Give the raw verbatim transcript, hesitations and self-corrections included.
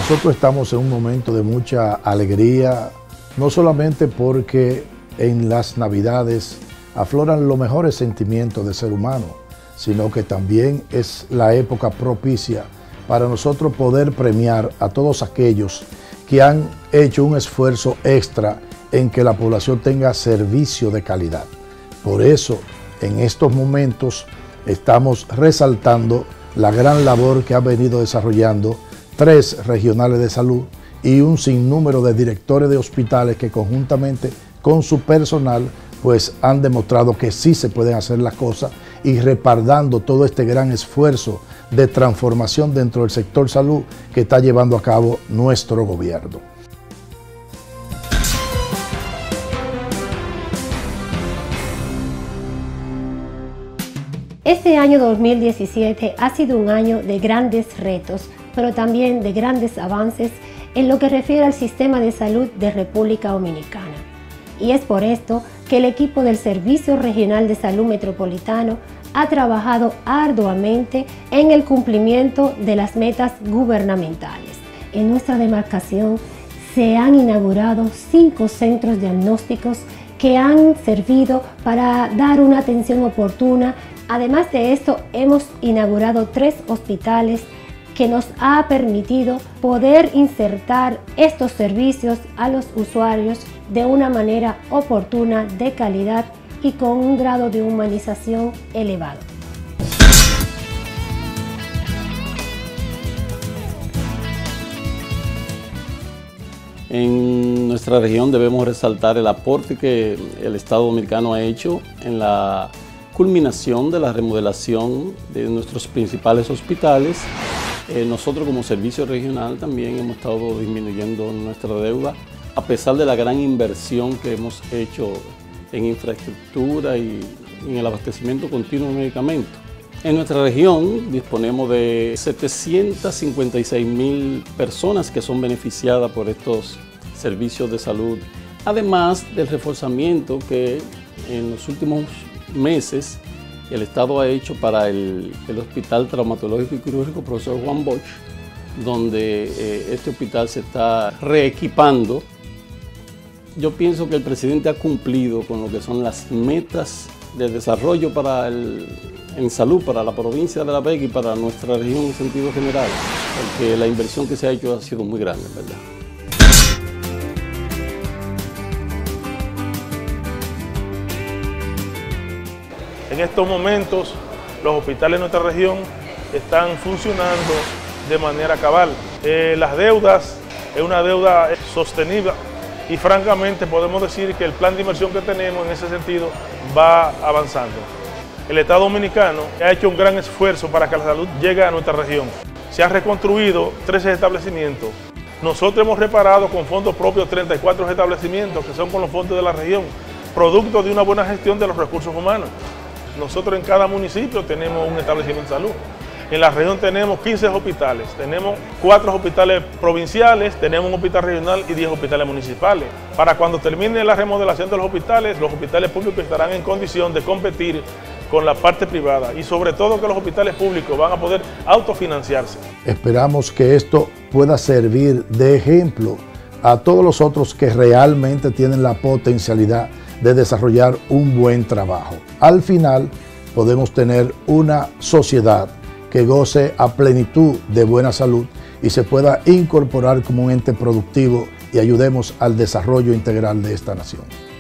Nosotros estamos en un momento de mucha alegría, no solamente porque en las Navidades afloran los mejores sentimientos del ser humano, sino que también es la época propicia para nosotros poder premiar a todos aquellos que han hecho un esfuerzo extra en que la población tenga servicio de calidad. Por eso, en estos momentos, estamos resaltando la gran labor que han venido desarrollando tres regionales de salud y un sinnúmero de directores de hospitales que conjuntamente con su personal pues han demostrado que sí se pueden hacer las cosas y respaldando todo este gran esfuerzo de transformación dentro del sector salud que está llevando a cabo nuestro gobierno. Este año dos mil diecisiete ha sido un año de grandes retos, pero también de grandes avances en lo que refiere al sistema de salud de República Dominicana. Y es por esto que el equipo del Servicio Regional de Salud Metropolitano ha trabajado arduamente en el cumplimiento de las metas gubernamentales. En nuestra demarcación se han inaugurado cinco centros diagnósticos que han servido para dar una atención oportuna. Además de esto, hemos inaugurado tres hospitales que nos ha permitido poder insertar estos servicios a los usuarios de una manera oportuna, de calidad y con un grado de humanización elevado. En nuestra región debemos resaltar el aporte que el Estado Dominicano ha hecho en la culminación de la remodelación de nuestros principales hospitales. Eh, nosotros como servicio regional también hemos estado disminuyendo nuestra deuda a pesar de la gran inversión que hemos hecho en infraestructura y en el abastecimiento continuo de medicamentos. En nuestra región disponemos de setecientas cincuenta y seis mil personas que son beneficiadas por estos servicios de salud, además del reforzamiento que en los últimos meses el Estado ha hecho para el, el Hospital Traumatológico y Quirúrgico Profesor Juan Bosch, donde eh, este hospital se está reequipando. Yo pienso que el presidente ha cumplido con lo que son las metas de desarrollo para el, en salud para la provincia de La Vega y para nuestra región en sentido general, porque la inversión que se ha hecho ha sido muy grande, ¿verdad? En estos momentos, los hospitales de nuestra región están funcionando de manera cabal. Eh, las deudas es una deuda sostenible y francamente podemos decir que el plan de inversión que tenemos en ese sentido va avanzando. El Estado Dominicano ha hecho un gran esfuerzo para que la salud llegue a nuestra región. Se han reconstruido trece establecimientos. Nosotros hemos reparado con fondos propios treinta y cuatro establecimientos que son con los fondos de la región, producto de una buena gestión de los recursos humanos. Nosotros en cada municipio tenemos un establecimiento de salud. En la región tenemos quince hospitales, tenemos cuatro hospitales provinciales, tenemos un hospital regional y diez hospitales municipales. Para cuando termine la remodelación de los hospitales, los hospitales públicos estarán en condición de competir con la parte privada y sobre todo que los hospitales públicos van a poder autofinanciarse. Esperamos que esto pueda servir de ejemplo a todos los otros que realmente tienen la potencialidad de desarrollar un buen trabajo. Al final podemos tener una sociedad que goce a plenitud de buena salud y se pueda incorporar como un ente productivo y ayudemos al desarrollo integral de esta nación.